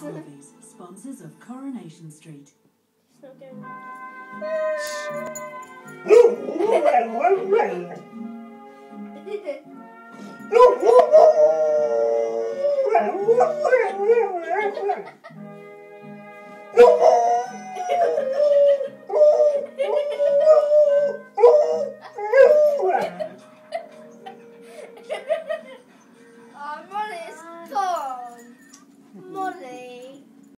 movies, sponsors of Coronation Street. It's not doing that.